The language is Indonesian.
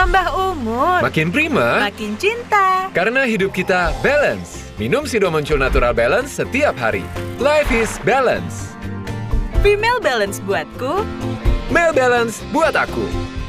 Tambah umur, Makin prima, makin cinta. karena hidup kita balance. Minum Sido Muncul Natural Balance setiap hari. Life is balance. Female Balance buatku. Male Balance buat aku.